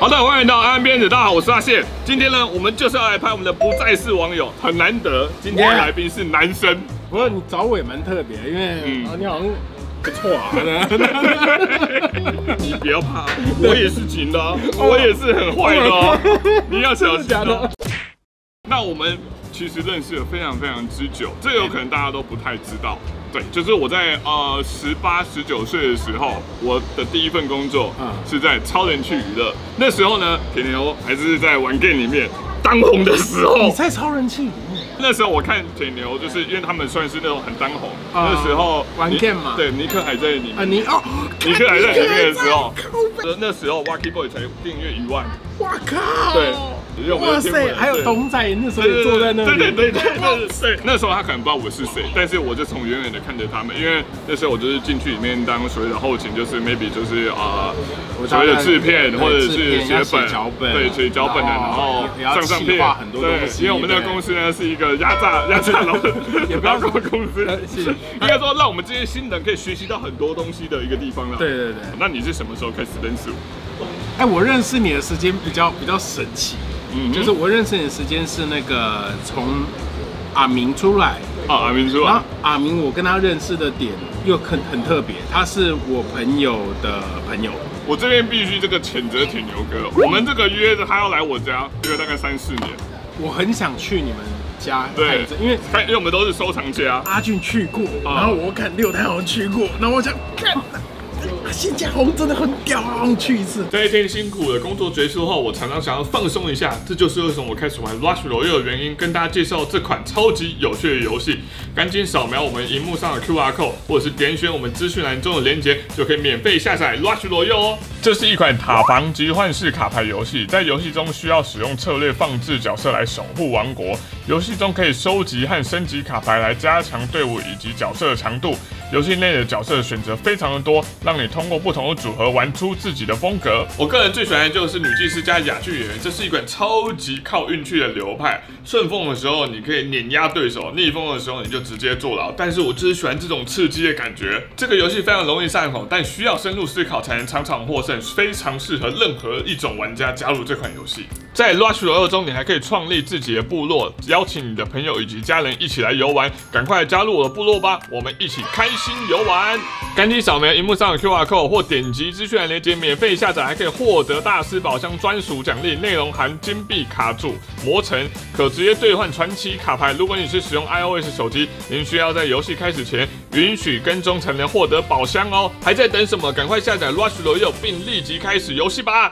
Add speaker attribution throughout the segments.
Speaker 1: 好的，欢迎到安边子，大家好，我是阿宪。今天呢，我们就是要来拍我们的不再是网友，很难得，今天的来宾是男生。
Speaker 2: 不过你找我也蛮特别，因为你好像不错啊。
Speaker 1: 你不要怕，我也是紧的，我也是很坏的哦，你要小心哦。那我们其实认识了非常之久，这有可能大家都不太知道。对，就是我在18、19岁的时候，我的第一份工作是在超人气娱乐。那时候呢，铁牛还是在玩 game 里面当红的时候。
Speaker 2: 你在超人气里面？
Speaker 1: 那时候我看铁牛，就是因为他们算是那种很当红。那时候
Speaker 2: 玩 game 嘛，
Speaker 1: 对，尼克还在里面。
Speaker 2: 尼
Speaker 1: 克还在里面的时候，那时候 Wacky Boy 才订阅1万。
Speaker 2: 哇靠！
Speaker 1: 对。
Speaker 2: 哇塞，还有董仔那时候也坐在那里。
Speaker 1: 对，那时候他可能不知道我是谁，但是我就从远远的看着他们，因为那时候我就是进去里面当所谓的后勤，就是 maybe 就是所谓的制片或者是写本，对，写脚本的，然后上片，对，因为我们那个公司呢是一个压榨劳工公司，应该说让我们这些新人可以学习到很多东西的一个地方了。
Speaker 2: 对。
Speaker 1: 那你是什么时候开始认识我？
Speaker 2: 哎，我认识你的时间比较神奇。就是我认识你的时间是那个从阿明出来
Speaker 1: 阿明出来，
Speaker 2: 然后阿明我跟他认识的点又很特别，他是我朋友的朋友。
Speaker 1: 我这边必须这个谴责铁牛哥，我们这个约着他要来我家，约了大概3、4年。
Speaker 2: 我很想去你们家，
Speaker 1: 对，
Speaker 2: 因为
Speaker 1: 我们都是收藏家。
Speaker 2: 阿俊去过，然后我看六太郎去过，然后我想看。新加红真的很屌，去一次。
Speaker 1: 在一天辛苦的工作结束后，我常常想要放松一下，这就是为什么我开始玩 Rush Royale 的原因。跟大家介绍这款超级有趣的游戏，赶紧扫描我们荧幕上的 QR code， 或者是点选我们资讯栏中的连结，就可以免费下载 Rush Royale 哦。这是一款塔防集换式卡牌游戏，在游戏中需要使用策略放置角色来守护王国。游戏中可以收集和升级卡牌来加强队伍以及角色的强度。游戏内的角色选择非常的多，让你通过不同的组合玩出自己的风格。我个人最喜欢的就是女祭司加哑剧演员，这是一款超级靠运气的流派。顺风的时候你可以碾压对手，逆风的时候你就直接坐牢。但是我就是喜欢这种刺激的感觉。这个游戏非常容易上口，但需要深入思考才能场场获胜，非常适合任何一种玩家加入这款游戏。在 Rush Royale 中，你还可以创立自己的部落，邀请你的朋友以及家人一起来游玩。赶快加入我的部落吧，我们一起开心游玩！赶紧扫描荧幕上的 QR code 或点击资讯栏链接，免费下载，还可以获得大师宝箱专属奖励，内容含金币卡组、魔城，可直接兑换传奇卡牌。如果你是使用 iOS 手机，您需要在游戏开始前允许跟踪才能获得宝箱哦。还在等什么？赶快下载 Rush Royale 并立即开始游戏吧！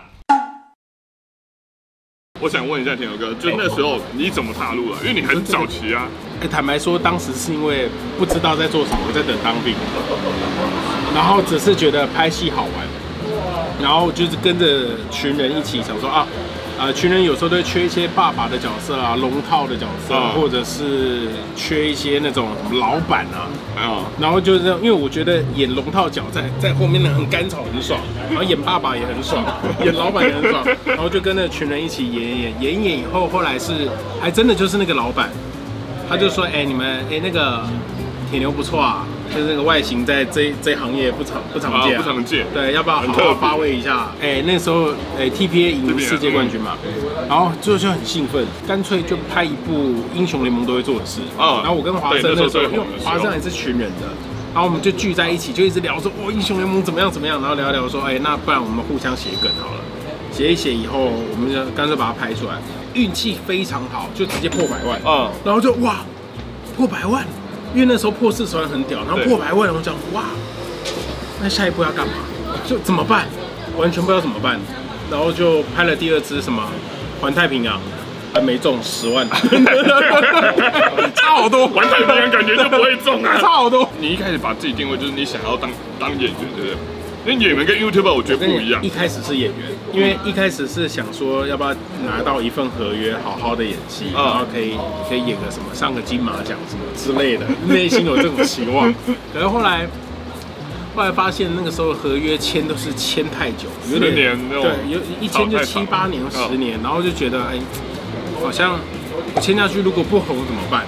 Speaker 1: 我想问一下田友哥，就那时候你怎么踏入了？因为你很早期啊。
Speaker 2: 坦白说，当时是因为不知道在做什么，我在等当兵，然后只是觉得拍戏好玩，然后就是跟着群人一起想说群人有时候都会缺一些爸爸的角色啊，龙套的角色，或者是缺一些那种什么老板啊，然后就是因为我觉得演龙套角在后面很甘草很爽，然后演爸爸也很爽，演老板也很爽，然后就跟那群人一起演以后，后来是还真的就是那个老板，他就说你们那个铁牛不错啊。就是那个外形在这行业不常见，
Speaker 1: 不常见。
Speaker 2: 对，要不要好好发挥一下？那时候TPA 赢世界冠军嘛，然后就很兴奋，干脆就拍一部英雄联盟都会做的事。然后我跟华生那时候，因为华生也是群人的，然后我们就聚在一起，就一直聊说英雄联盟怎么样，然后聊说那不然我们互相写梗好了，写一写以后，我们就干脆把它拍出来，运气非常好，就直接破100万。然后就哇，破100万。因为那时候破40万很屌，然后破100万，我讲哇，那下一步要干嘛？就怎么办？完全不知道怎么办。然后就拍了第2支什么环太平洋，还没中10万，差好多。
Speaker 1: 环太平洋感觉就不会中啊，
Speaker 2: 差好多。
Speaker 1: 你一开始把自己定位就是你想要当演员，对不对？因为演员跟 YouTuber 我觉得不一样。
Speaker 2: 一开始是演员，因为一开始是想说要不要拿到一份合约，好好的演戏，然后可以演个什么上个金马奖什么之类的，内心有这种期望。可是后来发现那个时候合约签都是签太久，有点
Speaker 1: 10年那种，
Speaker 2: 对，一签就7、8年、10年，然后就觉得好像我签下去如果不红怎么办？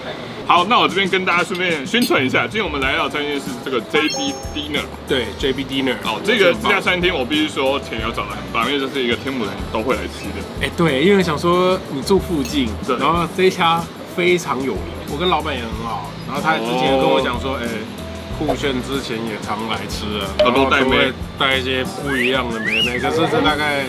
Speaker 1: 好，那我这边跟大家顺便宣传一下，今天我们来到餐厅是这个 JB Dinner。
Speaker 2: 对 ，JB Dinner。哦，
Speaker 1: 这家餐厅我必须说田牛找得很棒，因为这是一个天母人都会来吃的。
Speaker 2: 哎，对，因为想说你住附近，然后这一家非常有名，我跟老板也很好，然后他之前跟我讲说，哎。酷炫之前也常来吃啊，
Speaker 1: 他都带妹，
Speaker 2: 带一些不一样的妹妹，可是这大概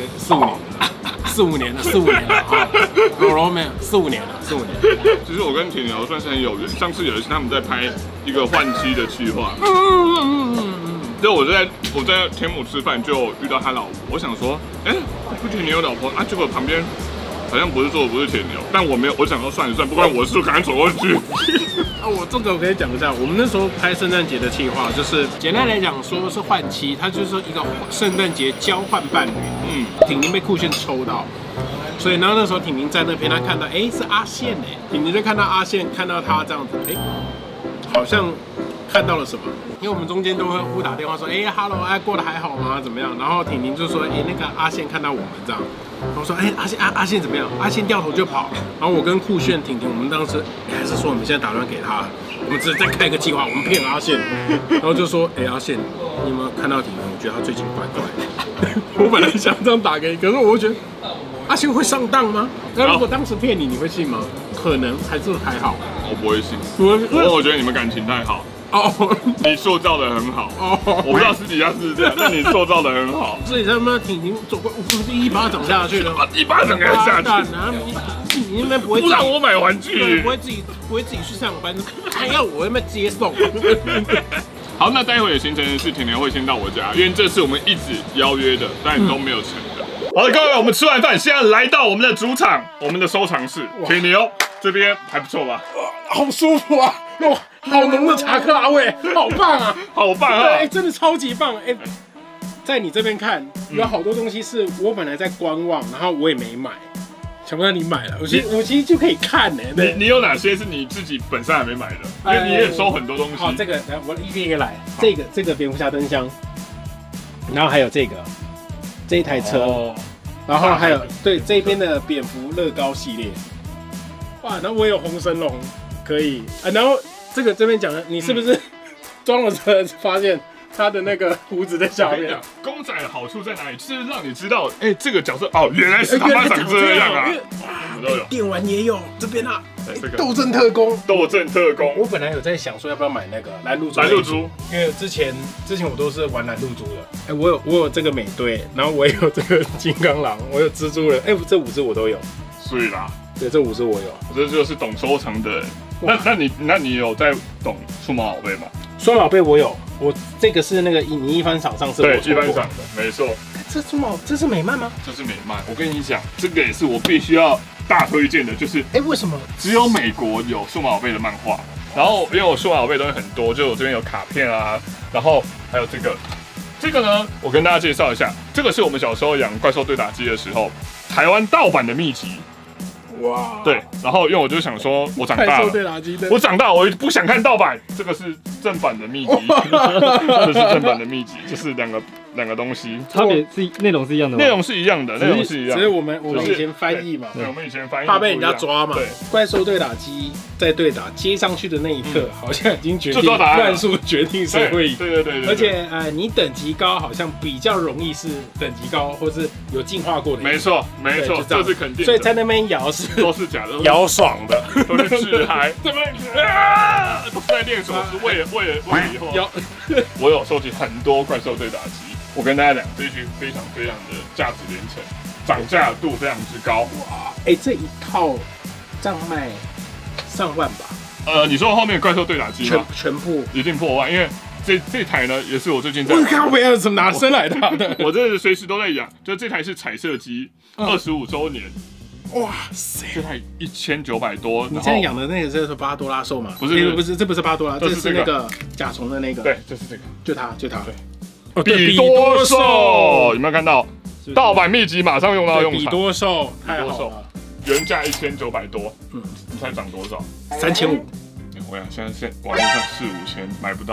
Speaker 2: 4、5年了啊，没有4、5年了。
Speaker 1: 其实我跟铁牛算是很有缘，上次有一次他们在拍一个换妻的企划，就我在天母吃饭就遇到他老婆，我想说，哎，铁牛有老婆啊，结果旁边好像不是铁牛，但我没有，我想说算一算，不关我事，赶紧走过去。
Speaker 2: 啊，我这个我可以讲一下，我们那时候拍圣诞节的企划，就是简单来讲说是换妻，它就是一个圣诞节交换伴侣。婷婷被酷炫抽到，所以然后那时候婷婷在那边，她看到是阿宪婷婷就看到阿宪，看到他这样子，好像看到了什么，因为我们中间都会互打电话说，hello， 过得还好吗？怎么样？然后婷婷就说，那个阿宪看到我们这样。我说，阿宪怎么样？阿宪掉头就跑。然后我跟酷炫、婷婷，我们当时还是说我们现在打算给他，我们只是在开一个计划，我们骗阿宪。然后就说，阿宪，你有没有看到婷婷？我觉得他最近怪怪的。我本来想这样打给你，可是我觉得阿宪会上当吗？那如果当时骗你，你会信吗？可能还好。
Speaker 1: 我不会信，我觉得你们感情太好。你塑造的很好。我不知道私底下是这样，但你塑造的很好。
Speaker 2: 所以他们婷婷走过，一巴掌下去了，
Speaker 1: 一巴掌给他下去。
Speaker 2: 你那边不会
Speaker 1: 不让我买玩具，
Speaker 2: 不会自己去上班，还要我那边接送。
Speaker 1: 好，那待会的行程是甜甜会先到我家，因为这次我们一直邀约的，但都没有成的。好了，各位，我们吃完饭，现在来到我们的主场，我们的收藏室。铁牛这边还不错吧？
Speaker 2: 好舒服啊！哇，好浓的查克拉味，好棒啊！
Speaker 1: 好棒啊！
Speaker 2: 真的超级棒！在你这边看，有好多东西是我本来在观望，然后我也没买，想不到你买了，我其实就可以看呢。
Speaker 1: 你有哪些是你自己本身还没买的？因为你也收很多东西。
Speaker 2: 好，这个来，我一个一个来。这个蝙蝠侠灯箱，然后还有这一台车，然后还有这边的蝙蝠乐高系列。哇，然后我有红神龙。可以啊，然后这边讲的，你是不是装了车发现他的那个胡子在下面？
Speaker 1: 公仔的好处在哪里？就是让你知道，这个角色原来是他妈长这样啊！都有，
Speaker 2: 电玩也有，这边啊，斗阵特工，我本来有在想说要不要买那个蓝露珠，因为之前我都是玩蓝露珠的。我有这个美队，然后我也有这个金刚狼，我有蜘蛛人，这5只我都有。
Speaker 1: 所以啦，
Speaker 2: 对，这5只我有。
Speaker 1: 这就是懂收藏的人。那你有在懂数码宝贝吗？
Speaker 2: 数码宝贝我有，我这个是那个你一番赏上次
Speaker 1: 对一番赏的，没错。
Speaker 2: 这是美漫吗？
Speaker 1: 这是美漫。我跟你讲，这个也是我必须要大推荐的，就是
Speaker 2: 为什么
Speaker 1: 只有美国有数码宝贝的漫画？然后因为我数码宝贝东西很多，就我这边有卡片啊，然后还有这个呢，我跟大家介绍一下，这个是我们小时候养怪兽对打机的时候，台湾盗版的秘籍。哇，对，然后因为我就想说，我长大了，我不想看盗版，这个是正版的秘籍，这是正版的秘籍，就是两个东西，
Speaker 3: 差别是内容是一样的吗？
Speaker 1: 内容是一样的，
Speaker 2: 只是我们以前翻译嘛，
Speaker 1: 对，我们以前翻译
Speaker 2: 怕被人家抓嘛，对，怪兽对打机在对打接上去的那一刻，好像已经决定战术决定谁会赢，
Speaker 1: 对，
Speaker 2: 而且你等级高好像比较容易是等级高或是有进化过的，
Speaker 1: 没错，这是肯定的，
Speaker 2: 所以在那边摇
Speaker 1: 都是假的，
Speaker 2: 摇爽的，
Speaker 1: 都是自嗨，都是在练手，是为了以后。我有收集很多怪兽对打机，我跟大家讲，这一局非常非常的价值连城，涨价度非常之高。
Speaker 2: 哇，这一套这样卖上万吧？
Speaker 1: 你说后面怪兽对打机吗？
Speaker 2: 全部
Speaker 1: 一定破万，因为这台呢也是我最近在。
Speaker 2: 我靠，不要怎么拿生来的？
Speaker 1: 我这随时都在养，就这台是彩色机，25周年。
Speaker 2: 哇塞，
Speaker 1: 这台1900多。
Speaker 2: 你现在养的那个是巴多拉兽吗？不是，这不是巴多拉，这是那个甲虫的那个。
Speaker 1: 对，就是这个，
Speaker 2: 就它。
Speaker 1: 对，比多兽有没有看到？盗版秘籍马上用到用场。
Speaker 2: 比多兽太好了，
Speaker 1: 原价1900多，你猜涨多少
Speaker 2: ？3500。
Speaker 1: 我想现在网络上4、5千买不到。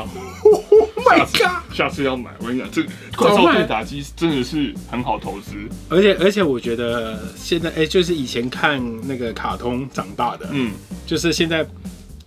Speaker 2: Oh my god！
Speaker 1: 下次要买，我跟你讲，这怪兽对打机真的是很好投资。
Speaker 2: 而且我觉得现在就是以前看那个卡通长大的，就是现在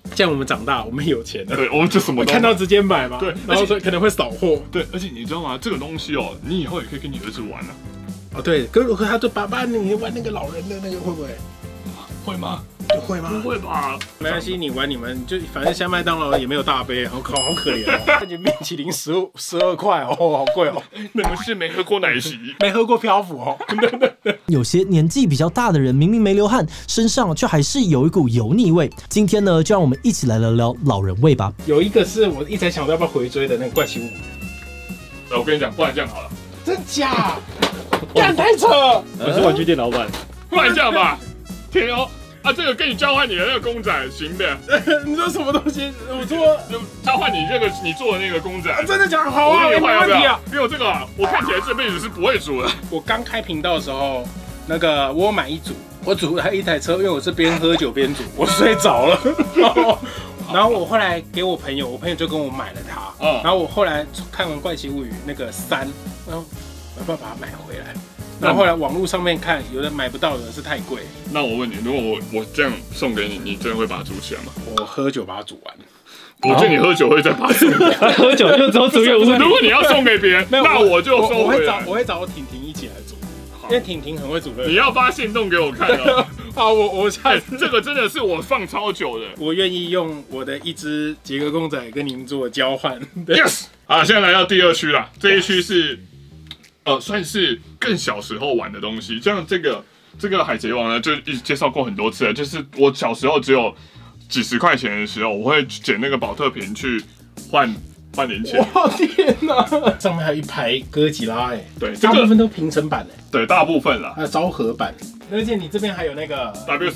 Speaker 2: 这样我们长大，我们有钱了，
Speaker 1: 对，我们就什么都
Speaker 2: 看到直接买嘛，
Speaker 1: 对，
Speaker 2: 然后所以可能会扫货，
Speaker 1: 对，而且你知道吗？这个东西哦，你以后也可以跟你儿子玩啊。
Speaker 2: 哦，对，可是他就爸，你玩那个老人的那个会不会？
Speaker 1: 会吗？
Speaker 2: 会吗？
Speaker 1: 不会吧？
Speaker 2: 没关系，你玩你们就反正现在麦当劳也没有大杯，好可怜哦。而且冰淇淋12块哦，好贵哦。
Speaker 1: 你们是没喝过奶昔，
Speaker 2: 没喝过漂浮哦。
Speaker 4: 有些年纪比较大的人，明明没流汗，身上却还是有一股油腻味。今天呢，就让我们一起来聊聊老人味吧。
Speaker 2: 有一个是我一直在想要不要回追的那个怪奇物语。
Speaker 1: 我跟你讲，不然这样好了，
Speaker 2: 真假？干太扯！
Speaker 3: 我是玩具店老板，
Speaker 1: 不然这样吧，田油。啊，这个跟你交换你的那个公仔行的。
Speaker 2: 你说什么东西？我说
Speaker 1: 交换你这个你做的那个公仔。
Speaker 2: 真的假的？好啊，没问题啊。
Speaker 1: 因为我这个我看起来这辈子是不会煮的。
Speaker 2: 我刚开频道的时候，那个我买一组，我煮了一台车，因为我是边喝酒边煮，我睡着了。然后我后来给我朋友，我朋友就跟我买了它。然后我后来看完《怪奇物语》那个3，然后我要把它买回来。然后后来网络上面看，有的买不到的是太贵。
Speaker 1: 那我问你，如果我这样送给你，你真的会把它煮起来吗？
Speaker 2: 我喝酒把它煮完。
Speaker 1: 我觉得你喝酒会再把它送给
Speaker 3: 他喝酒就只有煮有问题。
Speaker 1: 如果你要送给别人，那我就收回来。
Speaker 2: 我会找婷婷一起来煮，因为婷婷很会煮。
Speaker 1: 你要发现动给我看哦。
Speaker 2: 好，我下次
Speaker 1: 这个真的是我放超久的，
Speaker 2: 我愿意用我的一只杰克公仔跟你们做交换。
Speaker 1: Yes， 好，现在来到第2区啦，这一区是。算是更小时候玩的东西，像这个海贼王呢，就一直介绍过很多次了。就是我小时候只有几十块钱的时候，我会捡那个保特瓶去换零钱。
Speaker 2: 哇天哪！上面还有一排哥吉拉哎，
Speaker 1: 对，
Speaker 2: 大部分都平成版哎，
Speaker 1: 对，大部分啦，
Speaker 2: 还有昭和版。而且你这边还有那个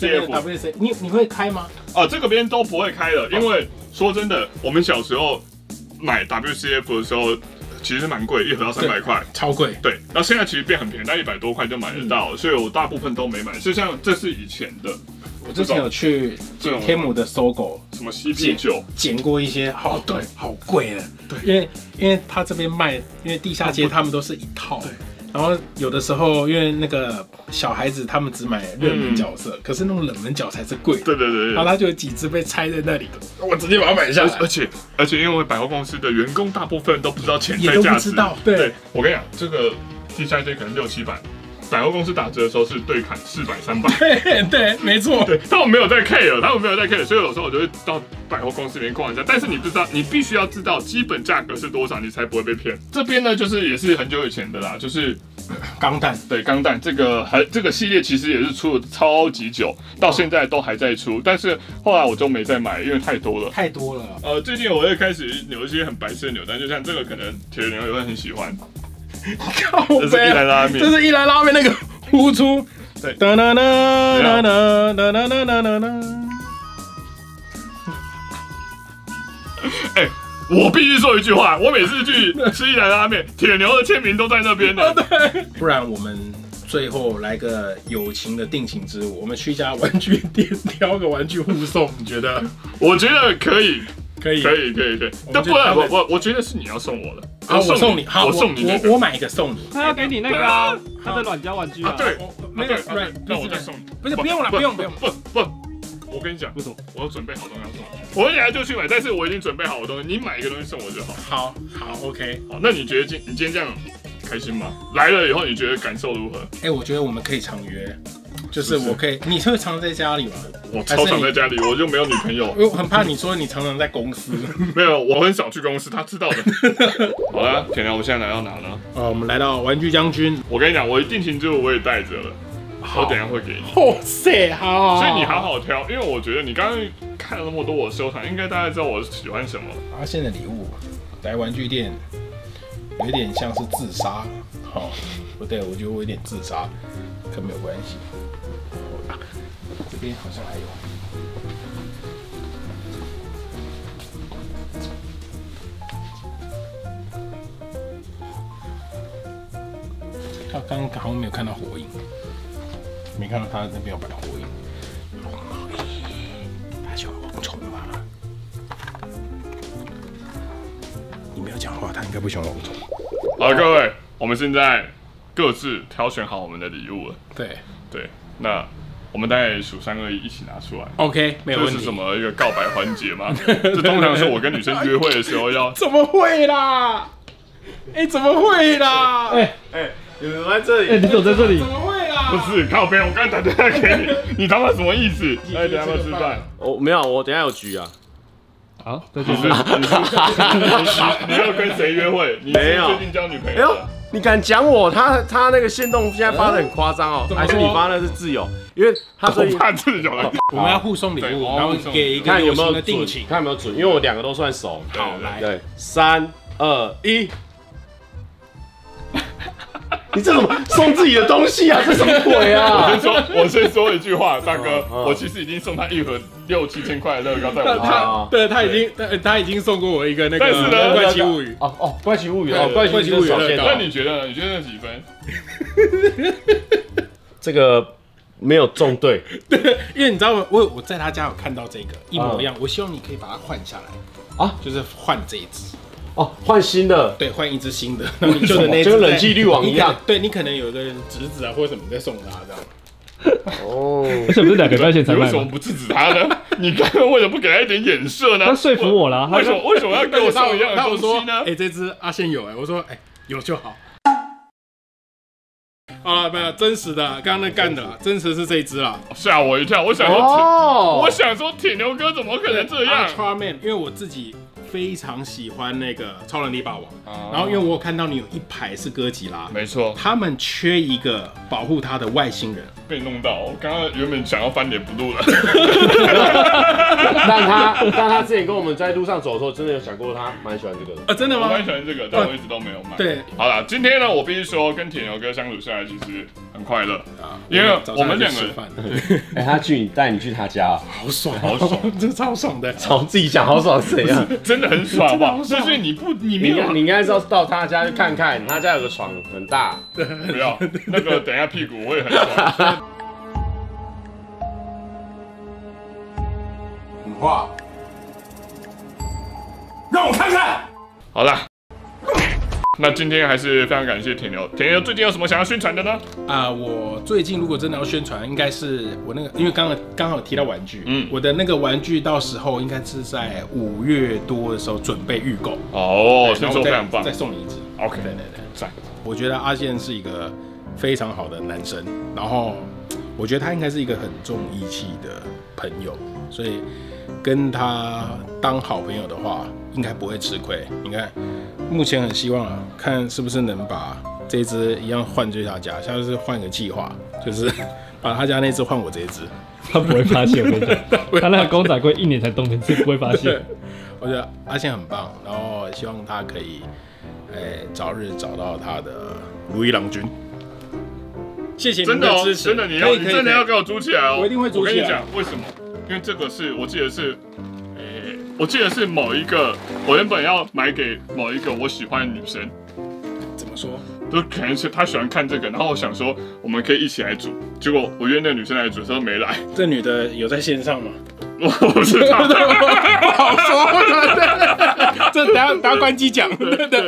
Speaker 1: WCF，
Speaker 2: 你会开吗？
Speaker 1: 这个边都不会开的，因为说真的，我们小时候买 WCF 的时候。其实蛮贵，一盒要300块，
Speaker 2: 超贵。
Speaker 1: 对，然后现在其实变很便宜，但100多块就买得到，所以我大部分都没买。就像这是以前的，
Speaker 2: 我之前有去天母的搜狗，
Speaker 1: 什么 CP9
Speaker 2: 捡过一些，对，好贵的。对，因为他这边卖，因为地下街他们都是一套。对。然后有的时候，因为那个小孩子他们只买热门角色，可是那种冷门角才是贵。
Speaker 1: 对。
Speaker 2: 然后他就有几只被拆在那里，我直接把它买下来。
Speaker 1: 而且因为百货公司的员工大部分都不知道潜在价值，对，我跟你讲，这个地下街可能6、7百。百货公司打折的时候是对砍400、300，
Speaker 2: 对，没错，
Speaker 1: 对，他们没有在 care，所以有时候我就会到百货公司里面逛一下。但是你不知道，你必须要知道基本价格是多少，你才不会被骗。这边呢，就是也是很久以前的啦，就是
Speaker 2: 钢弹，
Speaker 1: 对，钢弹这个系列其实也是出了超级久，到现在都还在出。但是后来我就没再买，因为太多了。最近我会开始有一些很白痴的扭蛋，就像这个可能铁人也会很喜欢。这是一兰拉面，
Speaker 2: 这是一兰拉面那个呼出，
Speaker 1: 对，
Speaker 2: 哒哒哒哒哒哒哒哒哒哒。
Speaker 1: 哎，我必须说一句话，我每次去吃一兰拉面，铁牛的签名都在那边的。
Speaker 2: 对，不然我们最后来个友情的定情之舞，我们去一家玩具店挑个玩具互送，你觉得？
Speaker 1: 我觉得可以。
Speaker 2: 可以，
Speaker 1: 但不然我觉得是你要送我的。
Speaker 2: 好，我送你，好，
Speaker 1: 我送你，
Speaker 2: 我买一个送你。
Speaker 3: 他要给你那个啊，他的软胶玩具啊。
Speaker 1: 对，
Speaker 2: 没有，
Speaker 1: 那我再送你。
Speaker 2: 不是，不用了，不用。
Speaker 1: 不，我跟你讲，为什么？我要准备好东西要送你。我等下就去买，但是我已经准备好我东西，你买一个东西送我就好。
Speaker 2: 好 OK。
Speaker 1: 好，那你觉得你今天这样开心吗？来了以后你觉得感受如何？
Speaker 2: 我觉得我们可以常约。就是我可以，你会常在家里吗？
Speaker 1: 我超常在家里，我就没有女朋友。
Speaker 2: 我很怕你说你常常在公司。
Speaker 1: 没有，我很少去公司，他知道的。好了，田良，我现在来到哪呢？
Speaker 2: 我们来到玩具将军。
Speaker 1: 我跟你讲，我定情之物我也带着了，我等一下会给你。
Speaker 2: 哇塞，好。
Speaker 1: 所以你好好挑，因为我觉得你刚刚看了那么多我收藏，应该大概知道我喜欢什么。
Speaker 2: 发现的礼物，来玩具店，有点像是自杀。好，不对，我觉得我有点自杀，可没有关系。这边好像还有，他刚刚好像没有看到火影，没看到他那边有摆火影。他喜欢蝗虫吗？你没有讲话，他应该不喜欢蝗虫。
Speaker 1: 好，各位，我们现在各自挑选好我们的礼物了。
Speaker 2: 对，
Speaker 1: 那我们大概数3、2、1一起拿出来。
Speaker 2: OK， 没有问题。
Speaker 1: 这是什么一个告白环节吗？这通常是我跟女生约会的时候要。
Speaker 2: 怎么会啦？怎么会啦？
Speaker 5: 你们在这里？
Speaker 3: 你走在这里？
Speaker 2: 怎么会啦？
Speaker 1: 不是靠边，我刚才打电话给你，你他妈什么意思？等下要不要吃饭？
Speaker 5: 没有，我等下有局啊。
Speaker 3: 好，再
Speaker 1: 你
Speaker 3: 见。
Speaker 1: 你要跟谁约会？你是最近交女朋友？
Speaker 5: 你敢讲我？他那个限动现在发的很夸张哦，还是你发的是自由？因为他最近
Speaker 1: 怕自由了。
Speaker 2: 我们要互送礼物，然后给一个
Speaker 5: 看有没有
Speaker 2: 定情，
Speaker 5: 看有没有准，因为我2个都算熟。
Speaker 2: 好，来，
Speaker 5: 对，3、2、1。你这怎么送自己的东西啊？这什么鬼啊？
Speaker 1: 我先说一句话，大哥，我其实已经送他1盒6、7千块的乐高在我家。
Speaker 2: 对，他已经送过我一个那个《怪奇物语》
Speaker 5: 怪奇物语怪奇物语少见。
Speaker 1: 那你觉得呢？你觉得几分？
Speaker 5: 这个没有中对，
Speaker 2: 因为你知道我在他家有看到这个一模一样，我希望你可以把它换下来啊，就是换这一只。
Speaker 5: 换新的，
Speaker 2: 对，换一只新的，然后你旧的那只
Speaker 5: 就跟冷气滤网一样。
Speaker 2: 对，你可能有一个侄子啊或者什么在送他这样。
Speaker 3: 而且不是2个月前才卖吗？
Speaker 1: 你为什么不制止他呢？你刚刚为什么不给他一点眼色呢？
Speaker 3: 他说服我了。
Speaker 1: 为什么要给我送一样的东西呢？
Speaker 2: 这只阿宪有我说有就好。好了，没有真实的，刚刚那干的，真实是这一只啦，
Speaker 1: 吓我一跳。我想说铁牛哥怎么可能这样
Speaker 2: ？Ultraman， 因为我自己非常喜欢那个超能力霸王，然后因为我有看到你有一排是哥吉拉，
Speaker 1: 没错，
Speaker 2: 他们缺一个保护他的外星人，
Speaker 1: 被弄到。我刚刚原本想要翻脸不录了，
Speaker 5: 但他之前跟我们在路上走的时候，真的有想过他蛮喜欢这个的。
Speaker 2: 真的吗？
Speaker 1: 我蛮喜欢这个，但我一直都没有买。
Speaker 2: 对，
Speaker 1: 好了，今天呢，我必须说跟铁牛哥相处下来其实很快乐，因为我们2个，
Speaker 5: 他带你去他家，
Speaker 2: 好爽，好爽，这超爽的，
Speaker 5: 自己讲好爽是怎样？
Speaker 1: 真的很爽吧？就是你没有，
Speaker 5: 你应该是要到他家去看看，他家有个床很大。
Speaker 1: 不要那个，等一下屁股我也很爽。
Speaker 2: 哇！让我看看。
Speaker 1: 好啦，那今天还是非常感谢铁牛。铁牛最近有什么想要宣传的呢？
Speaker 2: 我最近如果真的要宣传，应该是我那个，因为刚好提到玩具，我的那个玩具到时候应该是在5月多的时候准备预购。
Speaker 1: 听说非常棒，
Speaker 2: 再送你一只。
Speaker 1: OK，
Speaker 2: 对，赞。我觉得阿宪是一个非常好的男生，然后我觉得他应该是一个很重义气的朋友，所以跟他当好朋友的话，应该不会吃亏。你看，目前很希望看是不是能把这一只一样换去他家，下次换个计划，就是把他家那只换我这一只。
Speaker 3: 他不会发现，我跟你讲，他那个公仔柜1年才动1次，不会发现。
Speaker 2: 我觉得阿宪很棒，然后希望他可以，早日找到他的如意郎君。谢谢你的支持，
Speaker 1: 真的你真的要给我组起来哦！
Speaker 2: 我一定会组起来。
Speaker 1: 我跟你讲为什么？因为这个是我记得是某一个，我原本要买给某一个我喜欢的女生。
Speaker 2: 怎么说？
Speaker 1: 都可能是她喜欢看这个，然后我想说我们可以一起来组，结果我约那个女生来组，她都没来。
Speaker 2: 这女的有在线上吗？
Speaker 1: 我不知道，
Speaker 2: 不好说。这等下关机讲。